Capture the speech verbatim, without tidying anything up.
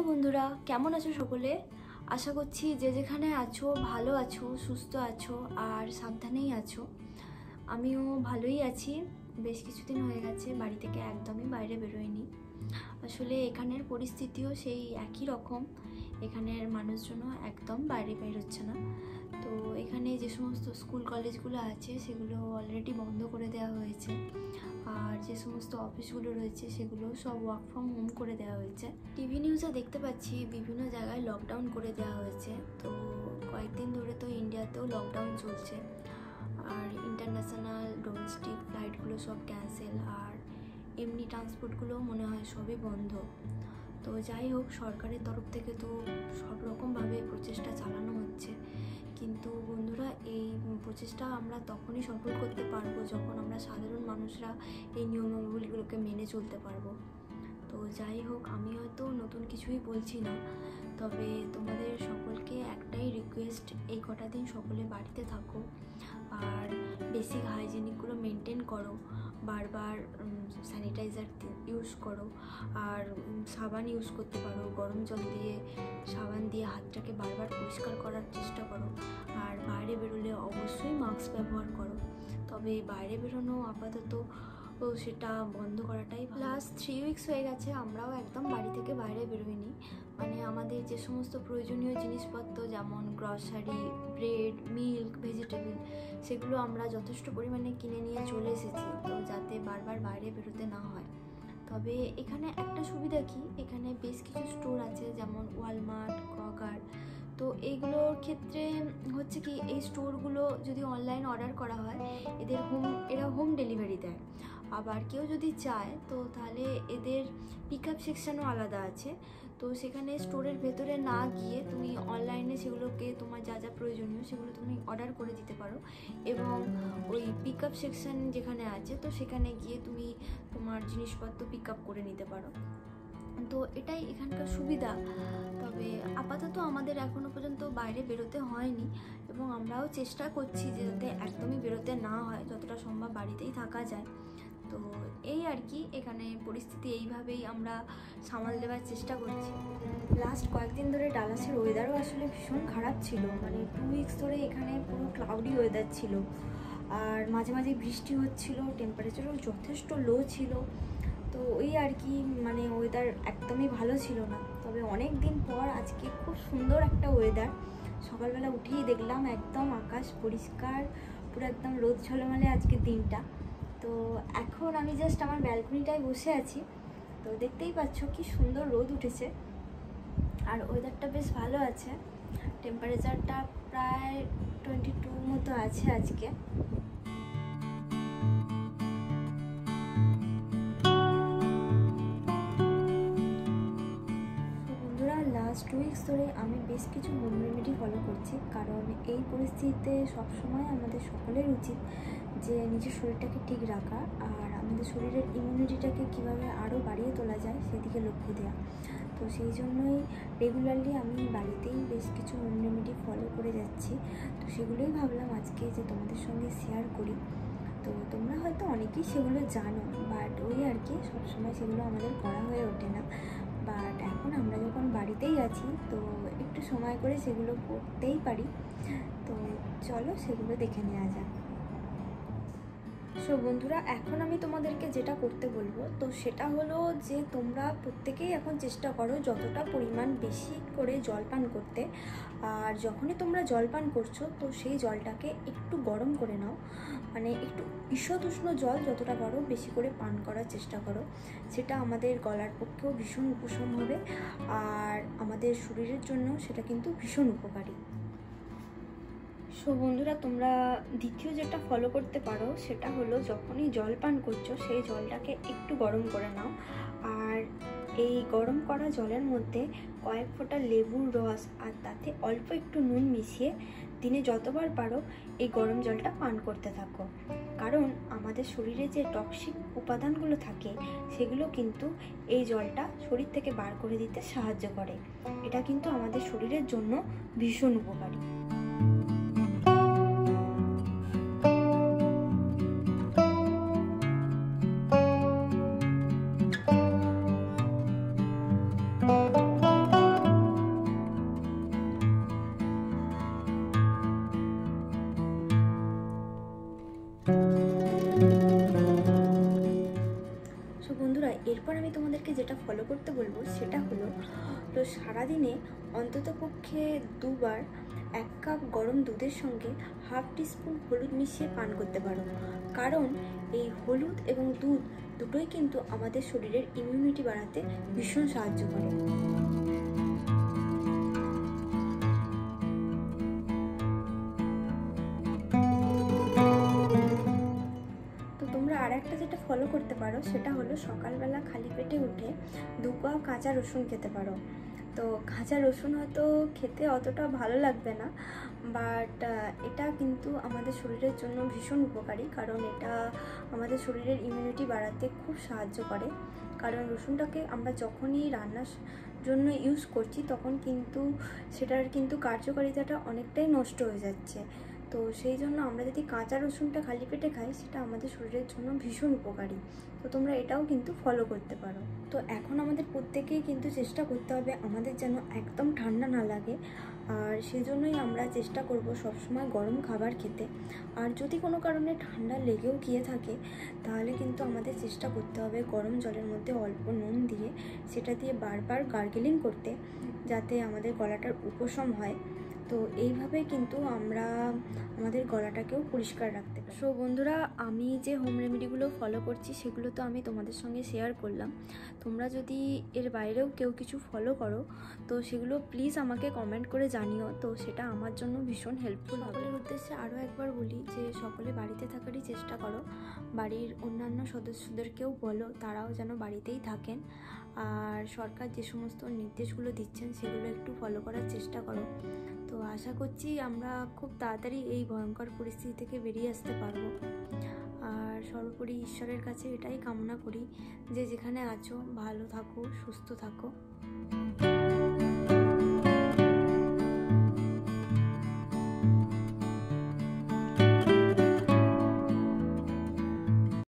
বন্ধুরা, কেমন আছো সকলে? আশা করছি যে যেখানে আছো ভালো আছো, সুস্থ আছো আর সাবধানেই আছো। আমিও ভালোই আছি। বেশ কিছুদিন হয়ে গেছে বাড়ি থেকে একদমই বাইরে বেরোয়নি। আসলে এখানের পরিস্থিতিও সেই একই রকম। এখানের মানুষজনও একদম বাইরে বের হচ্ছে না। তো এখানে যে সমস্ত স্কুল কলেজগুলো আছে সেগুলো অলরেডি বন্ধ করে দেওয়া হয়েছে, আর যে সমস্ত অফিসগুলো রয়েছে সেগুলো সব ওয়ার্ক ফ্রম হোম করে দেওয়া হয়েছে। টিভি নিউজে দেখতে পাচ্ছি বিভিন্ন জায়গায় লকডাউন করে দেওয়া হয়েছে। তো কয়েকদিন ধরে তো ইন্ডিয়াতেও লকডাউন চলছে, আর ইন্টারন্যাশনাল ডোমেস্টিক ফ্লাইটগুলো সব ক্যান্সেল, আর এমনি ট্রান্সপোর্টগুলোও মনে হয় সবই বন্ধ। তো যাই হোক, সরকারের তরফ থেকে তো সব রকমভাবে প্রচেষ্টা চালানো হচ্ছে, কিন্তু বন্ধুরা এই প্রচেষ্টা আমরা তখনই সফল করতে পারবো যখন আমরা সাধারণ মানুষরা এই নিয়মাবলীগুলোকে মেনে চলতে পারবো। তো যাই হোক, আমি হয়তো নতুন কিছুই বলছি না, তবে তোমাদের সকলকে একটাই রিকোয়েস্ট, এই কটা দিন সকলে বাড়িতে থাকো আর বেসিক হাইজিনিকগুলো মেনটেন করো। বারবার স্যানিটাইজার ইউজ করো, আর সাবান ইউজ করতে পারো। গরম জল দিয়ে সাবান দিয়ে হাতটাকে বারবার পরিষ্কার করার চেষ্টা করো। আর বাইরে বেরোলে অবশ্যই মাস্ক ব্যবহার করো। তবে বাইরে বেরোনো আপাতত ও সেটা বন্ধ করাটাই। লাস্ট থ্রি উইকস হয়ে গেছে আমরাও একদম বাড়ি থেকে বাইরে বেরোইনি। মানে আমাদের যে সমস্ত প্রয়োজনীয় জিনিসপত্র যেমন গ্রসারি, ব্রেড, মিল্ক, ভেজিটেবল, সেগুলো আমরা যথেষ্ট পরিমাণে কিনে নিয়ে চলে এসেছি, তো যাতে বারবার বাইরে বেরোতে না হয়। তবে এখানে একটা সুবিধা কি, এখানে বেশ কিছু স্টোর আছে যেমন ওয়ালমার্ট, ক্রগার। তো এইগুলোর ক্ষেত্রে হচ্ছে কি, এই স্টোরগুলো যদি অনলাইন অর্ডার করা হয় এদের হোম এরা হোম ডেলিভারি দেয়। আবার কেউ যদি চায় তো তাহলে এদের পিক আপ সেকশানও আলাদা আছে। তো সেখানে স্টোরের ভেতরে না গিয়ে তুমি অনলাইনে সেগুলোকে তোমার যা যা প্রয়োজনীয় সেগুলো তুমি অর্ডার করে দিতে পারো, এবং ওই পিক আপ সেকশান যেখানে আছে তো সেখানে গিয়ে তুমি তোমার জিনিসপত্র পিক আপ করে নিতে পারো। তো এটাই এখানকার সুবিধা। তবে আপাতত আমাদের এখনও পর্যন্ত বাইরে বেরোতে হয়নি, এবং আমরাও চেষ্টা করছি যে যাতে একদমই বেরোতে না হয়, যতটা সম্ভব বাড়িতেই থাকা যায়। তো এই আর কি, এখানে পরিস্থিতি এইভাবেই আমরা সামাল দেওয়ার চেষ্টা করছি। লাস্ট কয়েকদিন ধরে ডালাসের ওয়েদারও আসলে ভীষণ খারাপ ছিল। মানে টু উইকস ধরে এখানে পুরো ক্লাউডি ওয়েদার ছিল, আর মাঝে মাঝে বৃষ্টি হচ্ছিল, টেম্পারেচারও যথেষ্ট লো ছিল। তো ওই আর কি, মানে ওয়েদার একদমই ভালো ছিল না। তবে অনেক দিন পর আজকে খুব সুন্দর একটা ওয়েদার। সকালবেলা উঠেই দেখলাম একদম আকাশ পরিষ্কার, পুরো একদম রোদ ঝলমলে আজকের দিনটা। তো এখন আমি জাস্ট আমার ব্যালকনিটায় বসে আছি। তো দেখতেই পাচ্ছ কি সুন্দর রোদ উঠেছে, আর ওয়েদারটা বেশ ভালো আছে। টেম্পারেচারটা প্রায় টোয়েন্টি টু মতো আছে আজকে। লাস্ট টু উইকস ধরে আমি বেশ কিছু হোম রেমেডি ফলো করছি, কারণ এই পরিস্থিতিতে সবসময় আমাদের সকলের উচিত যে নিজের শরীরটাকে ঠিক রাখা, আর আমাদের শরীরের ইমিউনিটিটাকে কীভাবে আরও বাড়িয়ে তোলা যায় সেদিকে লক্ষ্য দেওয়া। তো সেই জন্যই রেগুলারলি আমি বাড়িতেই বেশ কিছু হোম রেমেডি ফলো করে যাচ্ছি। তো সেগুলোই ভাবলাম আজকে যে তোমাদের সঙ্গে শেয়ার করি। তো তোমরা হয়তো অনেকেই সেগুলো জানো, বাট ওই আর কি সবসময় সেগুলো আমাদের করা হয়ে ওঠে না। বাট এখন আমরা যখন বাড়িতেই আছি তো একটু সময় করে সেগুলো করতেই পারি। তো চলো সেগুলো দেখে নেওয়া যাক। সো বন্ধুরা, এখন আমি তোমাদেরকে যেটা করতে বলবো তো সেটা হলো যে তোমরা প্রত্যেকেই এখন চেষ্টা করো যতটা পরিমাণ বেশি করে জল পান করতে। আর যখনই তোমরা জল পান করছো তো সেই জলটাকে একটু গরম করে নাও, মানে একটু ঈষৎ উষ্ণ জল যতটা পারো বেশি করে পান করার চেষ্টা করো। সেটা আমাদের গলার পক্ষেও ভীষণ উপশম হবে, আর আমাদের শরীরের জন্য সেটা কিন্তু ভীষণ উপকারী। সো বন্ধুরা, তোমরা দ্বিতীয় যেটা ফলো করতে পারো সেটা হলো যখনই জল পান করছো সেই জলটাকে একটু গরম করে নাও, আর এই গরম করা জলের মধ্যে কয়েক ফোঁটা লেবুর রস আর তাতে অল্প একটু নুন মিশিয়ে দিনে যতবার পারো এই গরম জলটা পান করতে থাকো। কারণ আমাদের শরীরে যে টক্সিক উপাদানগুলো থাকে সেগুলো কিন্তু এই জলটা শরীর থেকে বার করে দিতে সাহায্য করে। এটা কিন্তু আমাদের শরীরের জন্য ভীষণ উপকারী। বন্ধুরা, এরপর আমি তোমাদেরকে যেটা ফলো করতে বলবো সেটা হলো, তো সারাদিনে অন্তত পক্ষে দুবার এক কাপ গরম দুধের সঙ্গে হাফ টিস্পুন হলুদ মিশিয়ে পান করতে পারো। কারণ এই হলুদ এবং দুধ দুটোই কিন্তু আমাদের শরীরের ইমিউনিটি বাড়াতে ভীষণ সাহায্য করে। আর একটা যেটা ফলো করতে পারো সেটা হলো সকালবেলা খালি পেটে উঠে দু কোয়া কাঁচা রসুন খেতে পারো। তো কাঁচা রসুন হয়তো খেতে অতটা ভালো লাগবে না, বাট এটা কিন্তু আমাদের শরীরের জন্য ভীষণ উপকারী, কারণ এটা আমাদের শরীরের ইমিউনিটি বাড়াতে খুব সাহায্য করে। কারণ রসুনটাকে আমরা যখনই রান্নার জন্য ইউজ করছি তখন কিন্তু সেটার কিন্তু কার্যকারিতাটা অনেকটাই নষ্ট হয়ে যাচ্ছে। তো সেই জন্য আমরা যদি কাঁচা রসুনটা খালি পেটে খাই সেটা আমাদের শরীরের জন্য ভীষণ উপকারী। তো তোমরা এটাও কিন্তু ফলো করতে পারো। তো এখন আমাদের প্রত্যেকেই কিন্তু চেষ্টা করতে হবে আমাদের যেন একদম ঠান্ডা না লাগে, আর সেজন্যই আমরা চেষ্টা করব সবসময় গরম খাবার খেতে। আর যদি কোনো কারণে ঠান্ডা লেগেও গিয়ে থাকে তাহলে কিন্তু আমাদের চেষ্টা করতে হবে গরম জলের মধ্যে অল্প নুন দিয়ে সেটা দিয়ে বারবার গার্গেলিং করতে, যাতে আমাদের গলাটার উপশম হয়। তো এইভাবে কিন্তু আমরা আমাদের গলাটাকেও পরিষ্কার রাখতে পারি। সো বন্ধুরা, আমি যে হোম রেমেডিগুলো ফলো করছি সেগুলো তো আমি তোমাদের সঙ্গে শেয়ার করলাম। তোমরা যদি এর বাইরেও কেউ কিছু ফলো করো তো সেগুলো প্লিজ আমাকে কমেন্ট করে জানিও, তো সেটা আমার জন্য ভীষণ হেল্পফুল হবে। সকলের উদ্দেশ্যে আরও একবার বলি যে সকলে বাড়িতে থাকারই চেষ্টা করো, বাড়ির অন্যান্য সদস্যদেরকেও বলো তারাও যেন বাড়িতেই থাকেন, আর সরকার যে সমস্ত নির্দেশগুলো দিচ্ছেন সেগুলো একটু ফলো করার চেষ্টা করো। তো আশা করছি আমরা খুব তাড়াতাড়ি এই ভয়ঙ্কর পরিস্থিতি থেকে বেরিয়ে আসতে পারবো। আর সর্বোপরি ঈশ্বরের কাছে এটাই কামনা করি যে যেখানে আছো ভালো থাকো, সুস্থ থাকো।